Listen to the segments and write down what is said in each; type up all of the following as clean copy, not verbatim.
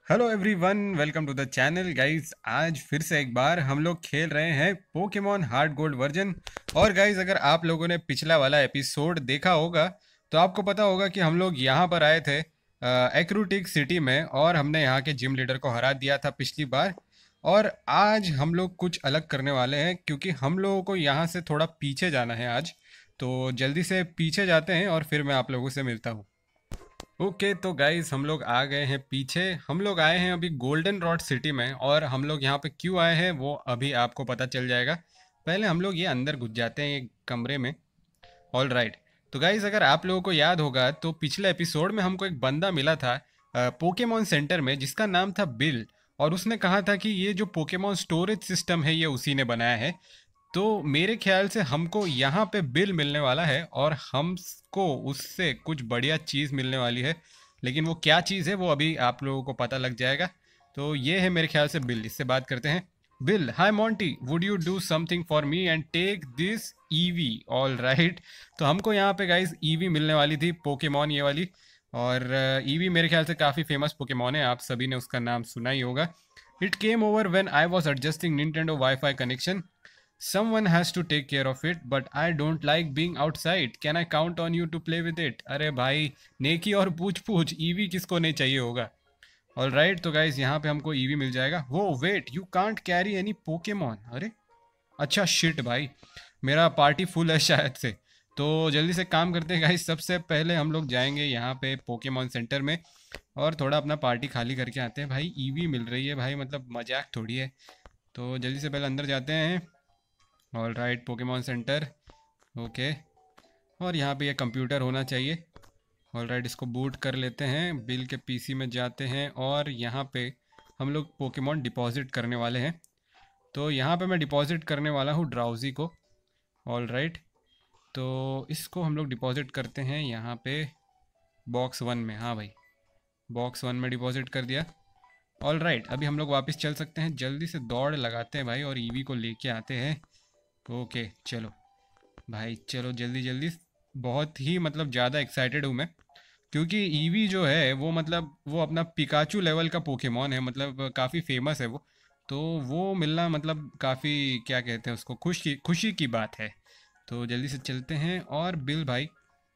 Hello everyone, welcome to the channel guys. आज फिर से एक बार हम लोग खेल रहे हैं पोकेमॉन हार्ड गोल्ड वर्जन। और गाइस, अगर आप लोगों ने पिछला वाला एपिसोड देखा होगा तो आपको पता होगा कि हम लोग यहाँ पर आए थे एक्रूटिक सिटी में, और हमने यहाँ के जिम लीडर को हरा दिया था पिछली बार। और आज हम लोग कुछ अलग करने वाले हैं, क्योंकि हम लोगों को यहाँ से थोड़ा पीछे जाना है आज। तो जल्दी से पीछे जाते हैं और फिर मैं आप लोगों से मिलता हूँ। ओके तो गाइस, हम लोग आ गए हैं पीछे। हम लोग आए हैं अभी गोल्डन रॉड सिटी में, और हम लोग यहाँ पे क्यों आए हैं वो अभी आपको पता चल जाएगा। पहले हम लोग ये अंदर घुस जाते हैं ये कमरे में। All right. तो गाइस, अगर आप लोगों को याद होगा तो पिछले एपिसोड में हमको एक बंदा मिला था पोकेमॉन सेंटर में, जिसका नाम था बिल। और उसने कहा था कि ये जो पोकेमॉन स्टोरेज सिस्टम है ये उसी ने बनाया है। तो मेरे ख्याल से हमको यहाँ पे बिल मिलने वाला है, और हमको उससे कुछ बढ़िया चीज़ मिलने वाली है। लेकिन वो क्या चीज़ है वो अभी आप लोगों को पता लग जाएगा। तो ये है मेरे ख्याल से बिल, इससे बात करते हैं। Bill, hi Monty, would you do something for me and take this Eevee? All right. तो हमको यहाँ पे गाइस ईवी मिलने वाली थी, पोकेमॉन ये वाली। और ईवी मेरे ख्याल से काफ़ी फेमस पोकेमॉन है, आप सभी ने उसका नाम सुना ही होगा। It came over when I was adjusting Nintendo WiFi connection. Someone has to take care of it, but I don't like being outside. Can I count on you to play with it? अरे भाई, नेकी और पूछ पूछ, EV किसको नहीं चाहिए होगा। All right. तो गाइज यहाँ पे हमको ईवी मिल जाएगा। वो wait, you can't carry any Pokemon. अरे अच्छा, शिट भाई, मेरा पार्टी फुल है शायद से। तो जल्दी से काम करते हैं गाइज। सबसे पहले हम लोग जाएंगे यहाँ पे पोकेमॉन सेंटर में, और थोड़ा अपना पार्टी खाली करके आते हैं। भाई ईवी मिल रही है भाई, मतलब मजाक थोड़ी है। तो जल्दी से पहले अंदर जाते हैं। All right, Pokemon centre. Okay. और यहाँ पे ये कंप्यूटर होना चाहिए। ऑल राइट, इसको बूट कर लेते हैं। बिल के पीसी में जाते हैं, और यहाँ पे हम लोग पोकेमॉन डिपॉजिट करने वाले हैं। तो यहाँ पे मैं डिपॉजिट करने वाला हूँ ड्राउजी को। All right. तो इसको हम लोग डिपॉजिट करते हैं यहाँ पे बॉक्स 1 में। हाँ भाई, बॉक्स 1 में डिपॉजिट कर दिया। ऑल राइट, अभी हम लोग वापस चल सकते हैं। जल्दी से दौड़ लगाते हैं भाई, और ईवी को लेके आते हैं। ओके चलो भाई, चलो जल्दी जल्दी। बहुत ही मतलब ज़्यादा एक्साइटेड हूँ मैं, क्योंकि ईवी जो है वो मतलब वो अपना पिकाचू लेवल का पोकेमॉन है, मतलब काफ़ी फेमस है वो। तो वो मिलना मतलब काफ़ी, क्या कहते हैं उसको, खुशी खुशी की बात है। तो जल्दी से चलते हैं। और बिल भाई,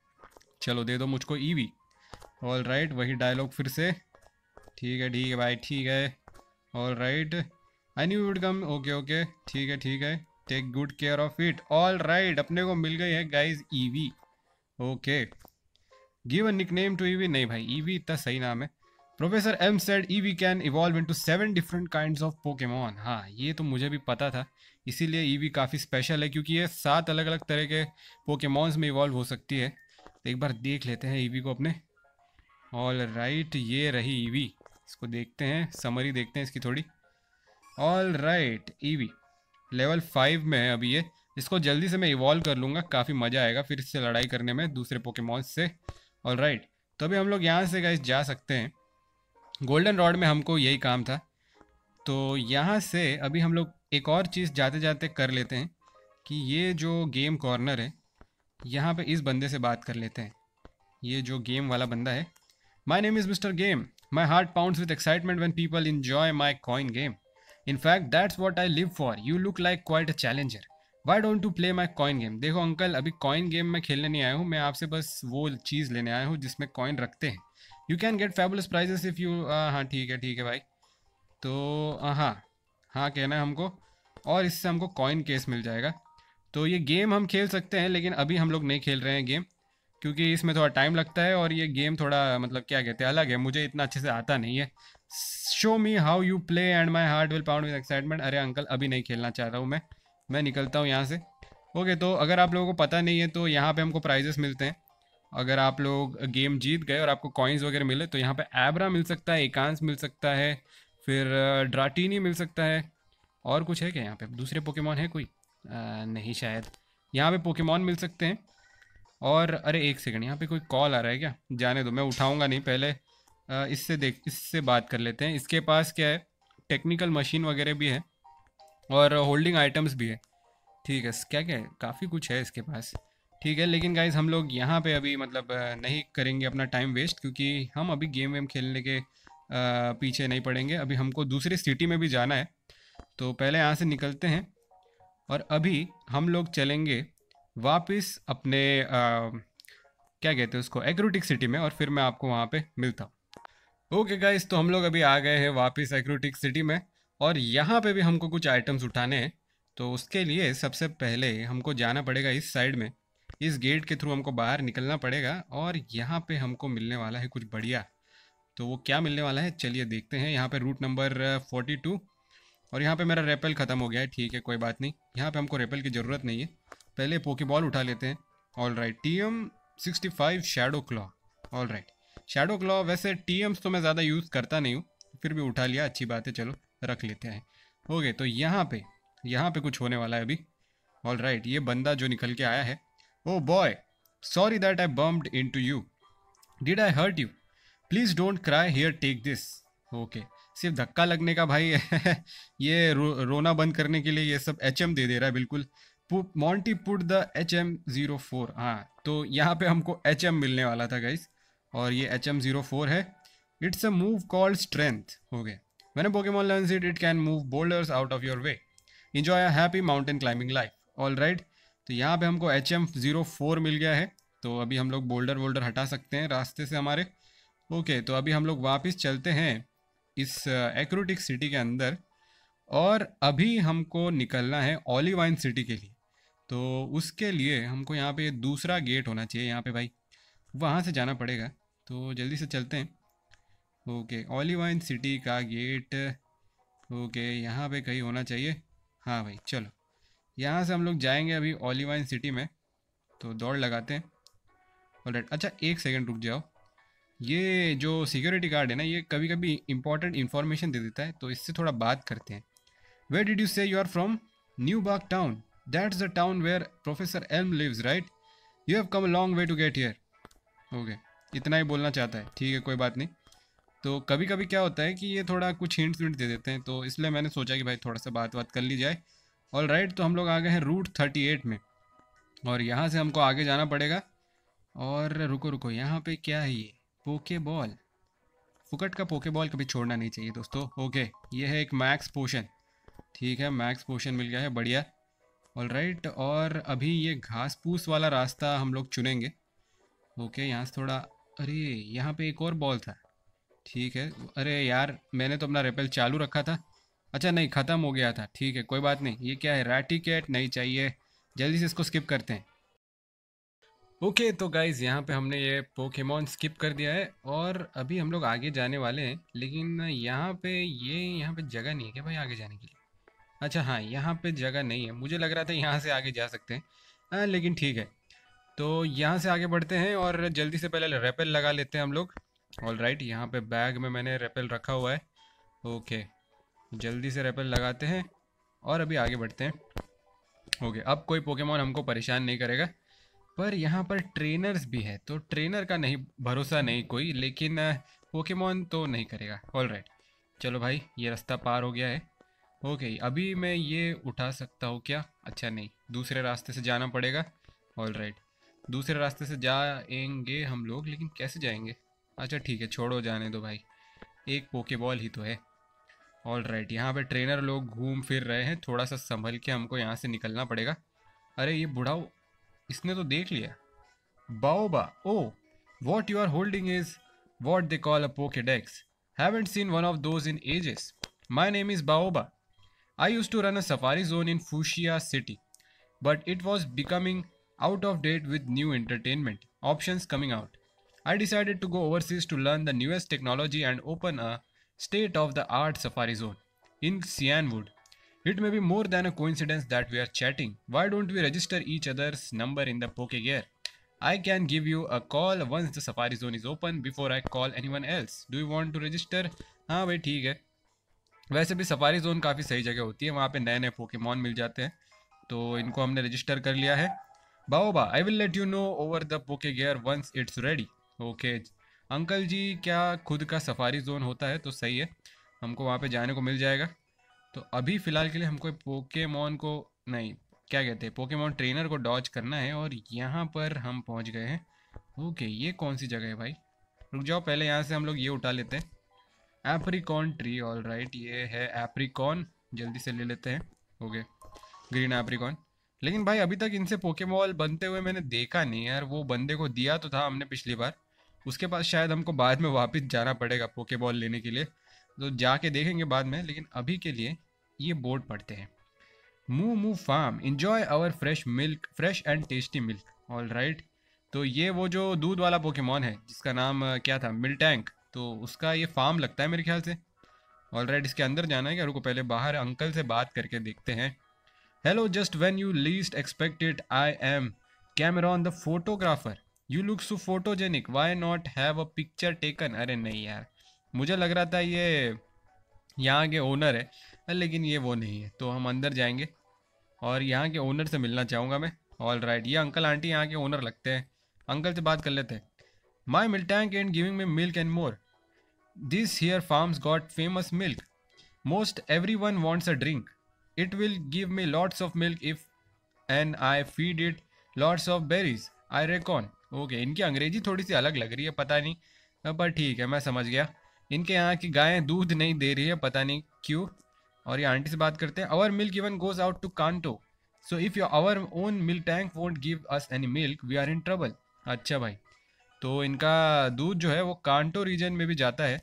चलो दे दो मुझको ईवी। ऑल राइट, वही डायलॉग फिर से। ठीक है भाई, ठीक है। All right, I knew would come. Okay okay, ठीक है ठीक है। Take good care of it. All right, अपने को मिल गई है guys Eevee. Okay. Give a nickname to Eevee. नहीं भाई, ईवी इतना सही नाम है। Professor Elm said Eevee can evolve into 7 different kinds of Pokemon. हाँ, ये तो मुझे भी पता था। इसीलिए ईवी काफ़ी स्पेशल है, क्योंकि ये 7 अलग अलग तरह के पोकेमॉन्स में इवॉल्व हो सकती है। तो एक बार देख लेते हैं ईवी को अपने। ऑल राइट, ये रही ईवी। इसको देखते हैं, समरी देखते हैं इसकी थोड़ी। ऑल राइट, ईवी लेवल 5 में है अभी ये। इसको जल्दी से मैं इवॉल्व कर लूँगा, काफ़ी मज़ा आएगा फिर इससे लड़ाई करने में दूसरे पोकेमॉन से। All right. तो अभी हम लोग यहाँ से गाइस जा सकते हैं। गोल्डन रॉड में हमको यही काम था। तो यहाँ से अभी हम लोग एक और चीज़ जाते जाते कर लेते हैं, कि ये जो गेम कॉर्नर है, यहाँ पे इस बंदे से बात कर लेते हैं। ये जो गेम वाला बंदा है। My name is mister game. My heart pounds with excitement when people enjoy my coin game. In fact, that's what I live for. You look like quite a challenger. Why don't you play my coin game? देखो uncle, अभी coin game में खेलने नहीं आया हूँ मैं, आपसे बस वो चीज़ लेने आया हूँ जिसमें कॉइन रखते हैं। You can get fabulous prizes if you. हाँ ठीक है भाई। तो हाँ, हाँ कहना है हमको। और इससे हमको कॉइन केस मिल जाएगा। तो ये गेम हम खेल सकते हैं, लेकिन अभी हम लोग नहीं खेल रहे हैं गेम, क्योंकि इसमें थोड़ा टाइम लगता है, और ये गेम थोड़ा मतलब क्या कहते हैं, अलग है, मुझे इतना अच्छे से आता नहीं है। Show me how you play and my heart will pound with excitement. अरे अंकल, अभी नहीं खेलना चाह रहा हूँ मैं निकलता हूँ यहाँ से। ओके, तो अगर आप लोगों को पता नहीं है तो यहाँ पे हमको प्राइजेस मिलते हैं। अगर आप लोग गेम जीत गए और आपको कॉइन्स वगैरह मिले तो यहाँ पे एब्रा मिल सकता है, एकांस मिल सकता है, फिर ड्राटीनी मिल सकता है। और कुछ है क्या यहाँ पे, दूसरे पोकेमॉन है कोई? नहीं शायद। यहाँ पे पोकेमॉन मिल सकते हैं। और अरे एक सेकंड, यहाँ पे कोई कॉल आ रहा है क्या? जाने दो, मैं उठाऊंगा नहीं, पहले इससे बात कर लेते हैं। इसके पास क्या है, टेक्निकल मशीन वगैरह भी है, और होल्डिंग आइटम्स भी है। ठीक है, क्या क्या है, काफ़ी कुछ है इसके पास। ठीक है, लेकिन गाइज हम लोग यहाँ पे अभी मतलब नहीं करेंगे अपना टाइम वेस्ट, क्योंकि हम अभी गेम वेम खेलने के पीछे नहीं पड़ेंगे। अभी हमको दूसरी सिटी में भी जाना है, तो पहले यहाँ से निकलते हैं और अभी हम लोग चलेंगे वापस अपने क्या कहते हैं उसको, एक्रोटिक सिटी में, और फिर मैं आपको वहाँ पे मिलता हूँ। ओके गाइस, तो हम लोग अभी आ गए हैं वापस एक्रोटिक सिटी में, और यहाँ पे भी हमको कुछ आइटम्स उठाने हैं। तो उसके लिए सबसे पहले हमको जाना पड़ेगा इस साइड में, इस गेट के थ्रू हमको बाहर निकलना पड़ेगा, और यहाँ पे हमको मिलने वाला है कुछ बढ़िया। तो वो क्या मिलने वाला है चलिए देखते हैं। यहाँ पे रूट नंबर 42, और यहाँ पे मेरा रेपल ख़त्म हो गया है। ठीक है, कोई बात नहीं, यहाँ पे हमको रेपल की ज़रूरत नहीं है। पहले पोकेबॉल उठा लेते हैं। All right, TM65 shadow claw. All right, shadow claw, वैसे TMs तो मैं ज़्यादा यूज़ करता नहीं हूँ, फिर भी उठा लिया, अच्छी बात है, चलो रख लेते हैं। ओके, तो यहाँ पे कुछ होने वाला है अभी। ऑल राइट, ये बंदा जो निकल के आया है, oh boy, sorry that I bumped into you, did I hurt you, please don't cry here, take this. Okay, सिर्फ धक्का लगने का भाई ये रोना बंद करने के लिए ये सब HM दे दे रहा है बिल्कुल। Monty put the HM04। हाँ, तो यहाँ पे हमको HM मिलने वाला था गाइस, और ये HM04 है। It's a move called strength. हो गया, मैंने Pokemon learns it, it can move boulders out of your way, enjoy a happy mountain climbing life. All right, तो यहाँ पे हमको HM04 मिल गया है, तो अभी हम लोग बोल्डर वोल्डर हटा सकते हैं रास्ते से हमारे। ओके, तो अभी हम लोग वापस चलते हैं इस एक्रोटिक सिटी के अंदर, और अभी हमको निकलना है ओलिवाइन सिटी के लिए। तो उसके लिए हमको यहाँ पे दूसरा गेट होना चाहिए यहाँ पे भाई, वहाँ से जाना पड़ेगा, तो जल्दी से चलते हैं। ओके, ओलिवाइन सिटी का गेट, ओके यहाँ पे कहीं होना चाहिए। हाँ भाई, चलो यहाँ से हम लोग जाएंगे अभी ओलिवाइन सिटी में, तो दौड़ लगाते हैं। ऑलराइट, अच्छा एक सेकंड रुक जाओ, ये जो सिक्योरिटी गार्ड है ना, ये कभी कभी इंपॉर्टेंट इन्फॉर्मेशन दे देता है, तो इससे थोड़ा बात करते हैं। Where did you say you are from? New Bark Town, that's the town where professor Elm lives right, you have come a long way to get here. Okay, इतना ही बोलना चाहता है, ठीक है कोई बात नहीं। तो कभी कभी क्या होता है कि ये थोड़ा कुछ हिंट्स विंट दे देते हैं, तो इसलिए मैंने सोचा कि भाई थोड़ा सा बात कर ली जाए। ऑल राइट, तो हम लोग आ गए हैं रूट 38 में, और यहाँ से हमको आगे जाना पड़ेगा। और रुको रुको, यहाँ पे क्या है ये, पोके बॉल, फुकट का पोके बॉल कभी छोड़ना नहीं चाहिए दोस्तों। ओके, ये है एक मैक्स पोशन, ठीक है मैक्स पोशन मिल गया है, बढ़िया। ऑल राइट, और अभी ये घास फूस वाला रास्ता हम लोग चुनेंगे। ओके, यहाँ से थोड़ा, अरे यहाँ पे एक और बॉल था, ठीक है। अरे यार, मैंने तो अपना रेपेल चालू रखा था, अच्छा नहीं ख़त्म हो गया था, ठीक है कोई बात नहीं। ये क्या है, रैटिकेट नहीं चाहिए, जल्दी से इसको स्किप करते हैं। ओके, तो गाइज यहाँ पे हमने ये पोकेमॉन स्किप कर दिया है, और अभी हम लोग आगे जाने वाले हैं, लेकिन यहाँ पे जगह नहीं है क्या भाई आगे जाने के लिए? अच्छा हाँ, यहाँ पे जगह नहीं है, मुझे लग रहा था यहाँ से आगे जा सकते हैं। हाँ लेकिन ठीक है, तो यहाँ से आगे बढ़ते हैं, और जल्दी से पहले रेपेल लगा लेते हैं हम लोग। ऑल राइट, यहाँ पे बैग में मैंने रेपेल रखा हुआ है। ओके, जल्दी से रेपेल लगाते हैं, और अभी आगे बढ़ते हैं। ओके, अब कोई पोकेमॉन हमको परेशान नहीं करेगा, पर यहाँ पर ट्रेनर्स भी है, तो ट्रेनर का नहीं भरोसा नहीं कोई, लेकिन पोकेमॉन तो नहीं करेगा। ऑल राइट, चलो भाई ये रास्ता पार हो गया है। ओके, अभी मैं ये उठा सकता हूँ क्या? अच्छा नहीं, दूसरे रास्ते से जाना पड़ेगा। ऑल राइट, दूसरे रास्ते से जाएंगे हम लोग, लेकिन कैसे जाएंगे? अच्छा ठीक है, छोड़ो जाने दो भाई, एक पोकेबॉल ही तो है। ऑल राइट, यहाँ पे ट्रेनर लोग घूम फिर रहे हैं, थोड़ा सा संभल के हमको यहाँ से निकलना पड़ेगा। अरे ये बुढ़ाओ, इसने तो देख लिया। बाओबा, ओ what you are holding is what they call a Pokédex. Haven't seen one of those in ages. My name is Baoba. I used to run a safari zone in Fuchsia City, but it was becoming out of date with new entertainment options coming out. I decided to go overseas to learn the newest technology and open a state of the art safari zone in Cianwood. It may be more than a coincidence that we are chatting. Why don't we register each other's number in the Pokegear? I can give you a call once the safari zone is open before I call anyone else. Do you want to register? हाँ भाई ठीक है, वैसे भी safari zone काफ़ी सही जगह होती है, वहाँ पे नए नए पोकेमॉन मिल जाते हैं, तो इनको हमने रजिस्टर कर लिया है। Baoba, I will let you know over the Poke Gear once it's ready. Okay uncle ji, क्या खुद का सफारी जोन होता है तो सही है, हमको वहाँ पे जाने को मिल जाएगा। तो अभी फ़िलहाल के लिए हमको पोकेमॉन को, नहीं क्या कहते हैं, पोकेमॉन ट्रेनर को डॉज करना है, और यहाँ पर हम पहुँच गए हैं। ओके, ये कौन सी जगह है भाई? रुक जाओ, पहले यहाँ से हम लोग ये उठा लेते हैं। एप्रिकॉन ट्री, ऑल राइट, ये है एप्रिकॉन, जल्दी से ले लेते हैं। Okay, green Apricorn. लेकिन भाई अभी तक इनसे पोकेमॉल बनते हुए मैंने देखा नहीं यार। वो बंदे को दिया तो था हमने पिछली बार, उसके पास शायद हमको बाद में वापस जाना पड़ेगा पोकेबॉल लेने के लिए, तो जाके देखेंगे बाद में। लेकिन अभी के लिए ये बोर्ड पढ़ते हैं। Moo moo farm, enjoy our fresh milk, fresh and tasty milk, all right. तो ये वो जो दूध वाला पोकेमॉन है जिसका नाम क्या था, मिल्टैंक, तो उसका ये फार्म लगता है मेरे ख्याल से। ऑल राइट, इसके अंदर जाना है क्या? रुको पहले बाहर अंकल से बात करके देखते हैं। Hello, just when you least expect it, I am Cameron the photographer. You look so photogenic, why not have a picture taken. अरे नहीं यार, मुझे लग रहा था ये यहाँ के ओनर है, लेकिन ये वो नहीं है। तो हम अंदर जाएंगे और यहाँ के ओनर से मिलना चाहूँगा मैं। ऑल राइट, ये अंकल आंटी यहाँ के ओनर लगते हैं। अंकल से बात कर लेते हैं। My milk tank and giving me milk and more, this here farm's got famous milk, most everyone wants a drink, it will give me lots of milk if and I feed it lots of berries, I reckon। Okay, इनकी अंग्रेजी थोड़ी सी अलग लग रही है, पता नहीं, पर ठीक है, मैं समझ गया। इनके यहाँ की गायें दूध नहीं दे रही है, पता नहीं क्यों। और ये आंटी से बात करते हैं। Our milk even goes out to Kanto, so if your our own milk tank won't give us any milk we are in trouble. अच्छा भाई, तो इनका दूध जो है वो कांटो रीजन में भी जाता है,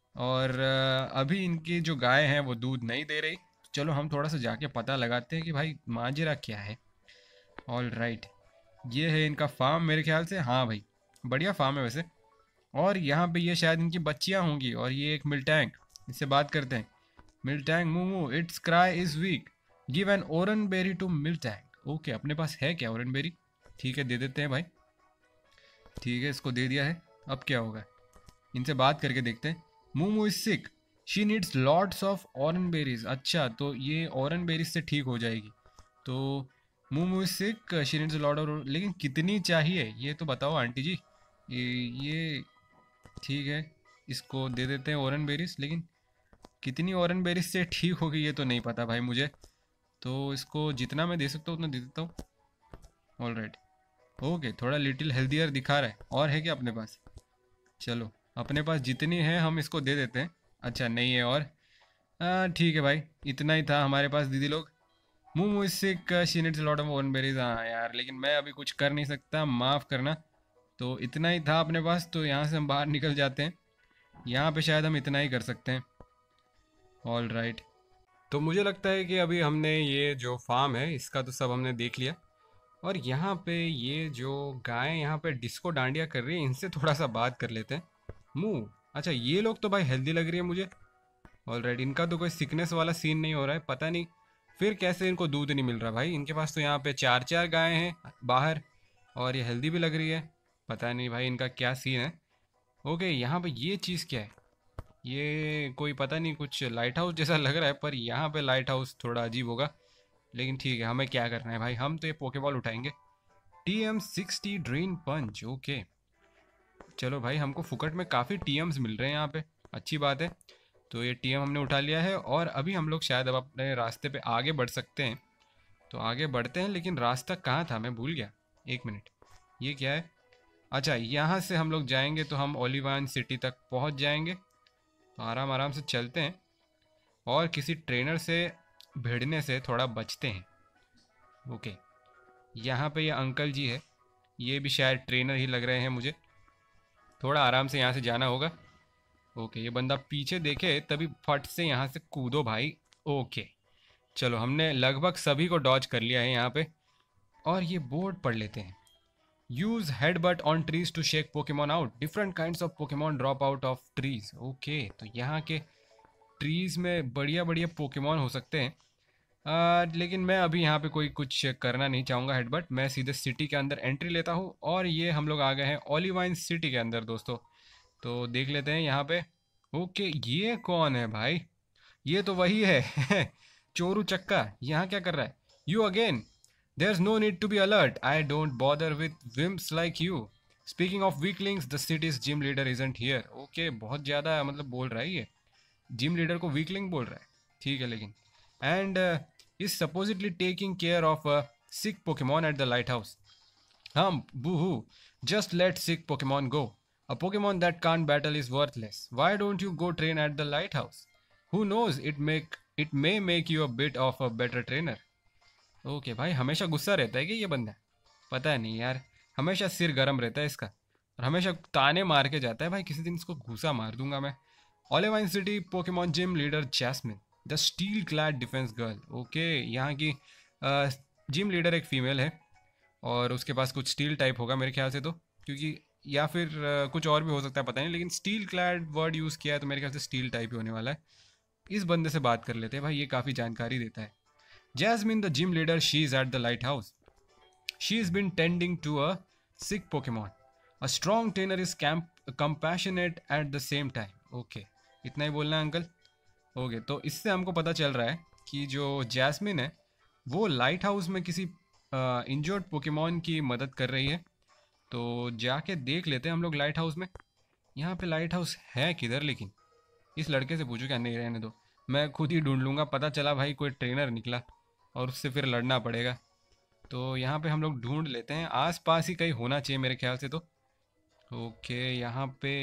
और अभी इनकी जो गाय हैं वो दूध नहीं दे रही। चलो हम थोड़ा सा जाके पता लगाते हैं कि भाई माजरा क्या है। ऑल राइट, ये है इनका फार्म मेरे ख्याल से। हाँ भाई, बढ़िया फार्म है वैसे। और यहाँ पे ये शायद इनकी बच्चियाँ होंगी। और ये एक मिल्टैंक, इससे बात करते हैं। Miltank Moomoo, its cry is weak, give an Oran berry to Miltank. Okay, अपने पास है क्या ओरन बेरी? ठीक है, दे देते हैं भाई। ठीक है, इसको दे दिया है। अब क्या होगा, इनसे बात करके देखते हैं। Moomoo is sick, she needs lots of orange berries. अच्छा, तो ये ऑरेंज बेरीज से ठीक हो जाएगी। तो Moomoo is sick, she needs lot of, लेकिन कितनी चाहिए ये तो बताओ आंटी जी। ये ठीक है, इसको दे देते हैं ऑरेंज बेरीज। लेकिन कितनी ऑरेंज बेरीज से ठीक होगी ये तो नहीं पता भाई मुझे। तो इसको जितना मैं दे सकता हूँ उतना दे देता हूँ। ऑल राइट, ओके, थोड़ा लिटिल हेल्दियर दिखा रहा है। और है क्या अपने पास? चलो, अपने पास जितनी है हम इसको दे देते हैं। अच्छा नहीं है और, ठीक है भाई, इतना ही था हमारे पास दीदी लोग। मुँह मुझसे she needs lot of Oran berries. हाँ यार, लेकिन मैं अभी कुछ कर नहीं सकता, माफ़ करना। तो इतना ही था अपने पास, तो यहाँ से हम बाहर निकल जाते हैं। यहाँ पे शायद हम इतना ही कर सकते हैं। ऑल राइट, तो मुझे लगता है कि अभी हमने ये जो फार्म है इसका तो सब हमने देख लिया। और यहाँ पे ये जो गाय यहाँ पे डिस्को डांडिया कर रही है, इनसे थोड़ा सा बात कर लेते हैं। मुंह, अच्छा ये लोग तो भाई हेल्दी लग रही है मुझे। ऑलराइट, इनका तो कोई सिकनेस वाला सीन नहीं हो रहा है, पता नहीं फिर कैसे इनको दूध नहीं मिल रहा भाई। इनके पास तो यहाँ पे चार चार गायें हैं बाहर, और ये हेल्दी भी लग रही है। पता नहीं भाई इनका क्या सीन है। ओके, यहाँ पे ये चीज़ क्या है? ये कोई पता नहीं, कुछ लाइट हाउस जैसा लग रहा है, पर यहाँ पे लाइट हाउस थोड़ा अजीब होगा। लेकिन ठीक है, हमें क्या करना है भाई, हम तो ये पोकेबॉल उठाएंगे। TM60 ड्रेन पंच, ओके। चलो भाई, हमको फुकट में काफ़ी TMs मिल रहे हैं यहाँ पे, अच्छी बात है। तो ये TM हमने उठा लिया है, और अभी हम लोग शायद अब अपने रास्ते पे आगे बढ़ सकते हैं। तो आगे बढ़ते हैं, लेकिन रास्ता कहाँ था मैं भूल गया। एक मिनट, ये क्या है? अच्छा, यहाँ से हम लोग जाएंगे तो हम ओलिवान सिटी तक पहुँच जाएंगे। तो आराम आराम से चलते हैं, और किसी ट्रेनर से भिड़ने से थोड़ा बचते हैं। ओके, यहाँ पे ये अंकल जी है, ये भी शायद ट्रेनर ही लग रहे हैं मुझे। थोड़ा आराम से यहाँ से जाना होगा। ओके, ये बंदा पीछे देखे तभी फट से यहाँ से कूदो भाई। ओके, चलो हमने लगभग सभी को डॉज कर लिया है यहाँ पे। और ये बोर्ड पढ़ लेते हैं। Use Headbutt on trees to shake Pokemon out, different kinds of Pokemon drop out of trees. Okay, तो यहाँ के ट्रीज में बढ़िया बढ़िया पोकेमॉन हो सकते हैं। लेकिन मैं अभी यहाँ पे कोई कुछ करना नहीं चाहूँगा हेडबट, मैं सीधे सिटी के अंदर एंट्री लेता हूँ। और ये हम लोग आ गए हैं ओलिवाइन सिटी के अंदर दोस्तों। तो देख लेते हैं यहाँ पे। ओके, ये कौन है भाई? ये तो वही है चोरू चक्का, यहाँ क्या कर रहा है? You again, there is no need to be alert, I don't bother with wimps like you. Speaking of weaklings, the city's gym leader isn't here. Okay, बहुत ज़्यादा मतलब बोल रहा है ये, जिम लीडर को वीकलिंग बोल रहा है। ठीक है, लेकिन and is supposedly taking care of a sick Pokemon at the lighthouse. Boo-hoo. Just let sick Pokemon go. A Pokemon that can't battle is worthless. Why don't you go train at the lighthouse? Who knows, it may make you a bit of a better trainer. Okay भाई, हमेशा गुस्सा रहता है कि ये बंदा, पता नहीं यार, हमेशा सिर गर्म रहता है इसका और हमेशा ताने मार के जाता है भाई। किसी दिन इसको घूसा मार दूंगा मैं। Olivine city Pokemon gym leader Jasmine, the steel clad defence girl. Okay, यहाँ की जिम लीडर एक फीमेल है और उसके पास कुछ स्टील टाइप होगा मेरे ख्याल से, तो क्योंकि या फिर कुछ और भी हो सकता है, पता नहीं, लेकिन स्टील क्लैड वर्ड यूज़ किया है तो मेरे ख्याल से स्टील टाइप ही होने वाला है। इस बंदे से बात कर लेते हैं भाई, ये काफ़ी जानकारी देता है। Jasmine, the gym leader, she's at the lighthouse. She's been tending to a sick Pokemon. A strong trainer is compassionate at the same time. Okay, इतना ही बोलना है अंकल। ओके, तो इससे हमको पता चल रहा है कि जो जैस्मिन है वो लाइट हाउस में किसी इंजर्ड पोकेमॉन की मदद कर रही है। तो जाके देख लेते हैं हम लोग लाइट हाउस में। यहाँ पे लाइट हाउस है किधर, लेकिन इस लड़के से पूछो क्या, नहीं रहने दो, मैं खुद ही ढूंढ लूँगा। पता चला भाई कोई ट्रेनर निकला और उससे फिर लड़ना पड़ेगा। तो यहाँ पे हम लोग ढूंढ लेते हैं, आस पास ही कहीं होना चाहिए मेरे ख्याल से तो। ओके, यहाँ पे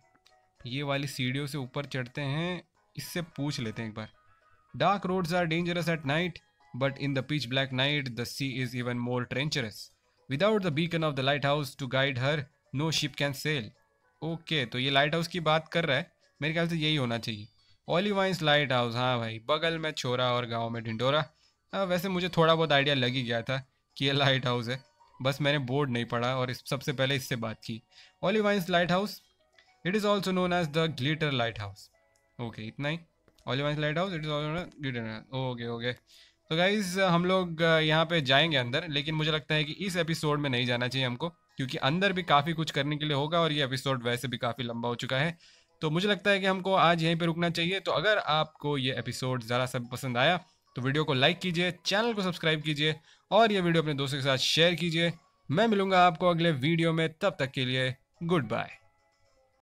ये वाली सीढ़ियों से ऊपर चढ़ते हैं, इससे पूछ लेते हैं एक बार। Dark roads are dangerous at night, but in the pitch black night the sea is even more treacherous. Without the beacon of the lighthouse to guide her, no ship can sail. Okay, तो ये light house की बात कर रहा है, मेरे ख्याल से यही होना चाहिए। ओलिवाइंस लाइट हाउस, हाँ भाई, बगल में छोरा और गाँव में ढिंडोरा। वैसे मुझे थोड़ा बहुत आइडिया लग ही गया था कि ये लाइट हाउस है, बस मैंने बोर्ड नहीं पढ़ा और सबसे पहले इससे बात की। Olivine's lighthouse, it is also known as the glitter lighthouse. Okay, इतना ही। Olivine's lighthouse, it is also glitter. Okay okay, तो गाइज हम लोग यहाँ पे जाएंगे अंदर, लेकिन मुझे लगता है कि इस एपिसोड में नहीं जाना चाहिए हमको, क्योंकि अंदर भी काफ़ी कुछ करने के लिए होगा और ये एपिसोड वैसे भी काफ़ी लंबा हो चुका है। तो मुझे लगता है कि हमको आज यहीं पे रुकना चाहिए। तो अगर आपको ये एपिसोड ज़रा सा पसंद आया तो वीडियो को लाइक कीजिए, चैनल को सब्सक्राइब कीजिए और ये वीडियो अपने दोस्तों के साथ शेयर कीजिए। मैं मिलूंगा आपको अगले वीडियो में, तब तक के लिए गुड बाय।